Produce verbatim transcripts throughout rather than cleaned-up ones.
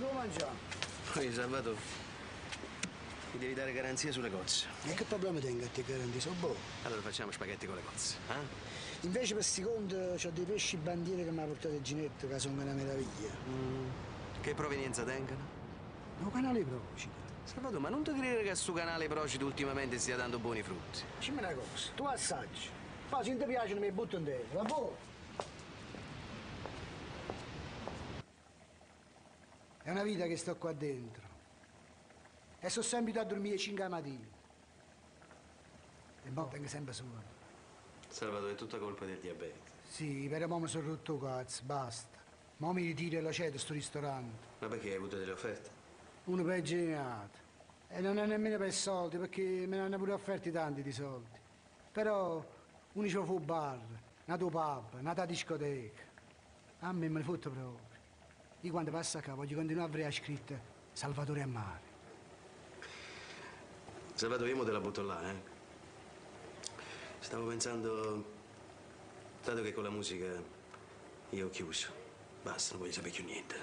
devo mangiare. Poi, Salvato, mi devi dare garanzia sulle cozze. E che problema tengo a te garanti? Sono buono. Allora facciamo spaghetti con le cozze, eh? Invece per sti conti c'ho dei pesci bandiere che mi ha portato il Ginetto, che sono una meraviglia. Mm. Che provenienza tengono? Un canale Procida. Salvato, ma non ti credere che a sto canale Procida ultimamente stia dando buoni frutti? Dimmi una cosa, tu assaggi. Poi se non ti piacciono mi butto in terra, va buono? È una vita che sto qua dentro. E sono sempre a dormire cinque al mattino. E mo vengo sempre solo. Salvato, è tutta colpa del diabete. Sì, però mo mi sono rotto cazzo, basta. Mo mi ritiro e lo cedo sto ristorante. Ma perché hai avuto delle offerte? Uno peggio di nato. E non è nemmeno per soldi, perché me ne hanno pure offerti tanti di soldi. Però uno c'è fu bar, nato pub, nata discoteca. A me me ne fotte proprio. Io quando passo a casa voglio continuare a vedere scritta Salvatore a mare. Salvato, io mo te la butto là, eh. Stavo pensando, dato che con la musica io ho chiuso, basta, non voglio sapere più niente.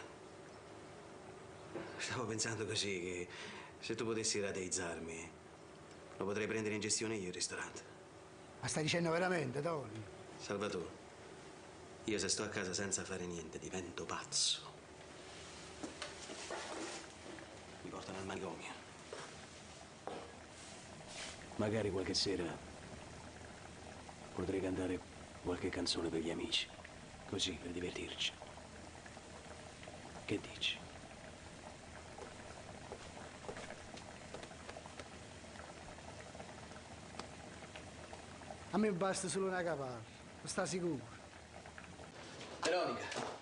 Stavo pensando così che se tu potessi rateizzarmi, lo potrei prendere in gestione io il ristorante. Ma stai dicendo veramente, Tony? Salvatore, io se sto a casa senza fare niente divento pazzo. Mi portano al manicomio. Magari qualche sera potrei cantare qualche canzone per gli amici, così per divertirci. Che dici? A me basta solo una caparra, sta sicuro? Veronica.